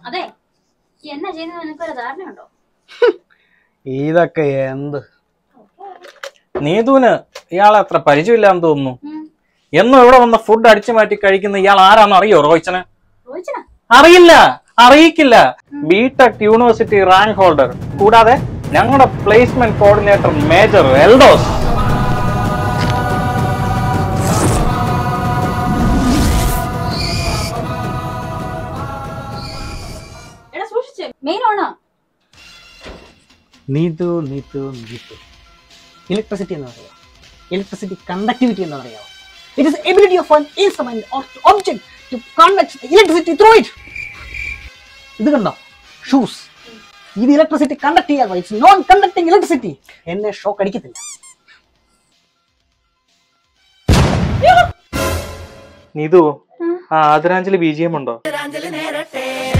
അതെ എന്നാ ചെയ്യുന്നത് നിനക്കൊരു ധാരണയുണ്ടോ? ഇതൊക്കെ എന്ത് നീതുവിന് ഇയാളെ അത്ര പരിചയമില്ലാന്ന് തോന്നുന്നു. എന്നും ഇവിടെ വന്ന ഫുഡ് അടിച്ചു മാറ്റി കഴിക്കുന്ന ഇയാൾ ആരാന്ന് അറിയോ? റോയിച്ചന് അറിയില്ല, അറിയിക്കില്ല. ബിടെക് യൂണിവേഴ്സിറ്റി റാങ്ക് ഹോൾഡർ, കൂടാതെ ഞങ്ങളുടെ placement coordinator major Eldhose. Neethu Neethu Neethu electricity എന്ന് പറയാം. ഇലക്ട്രിസിറ്റി കണ്ടക്ടിവിറ്റി എന്ന് പറയാം. It is ability of an instrument or object to conduct electricity through it. ഇത് കണ്ടോ, ഷൂസ്. ഇത് ഇലക്ട്രിസിറ്റി കണ്ടക്ട് ചെയ്യാൻ, ഇറ്റ്സ് നോൺ കണ്ടക്ടിങ് ഇലക്ട്രിസിറ്റി. എന്നെ ഷോക്ക് അടിക്കത്തില്ല. നീതു, ആദരാഞ്ജലി BGM ഉണ്ടോ?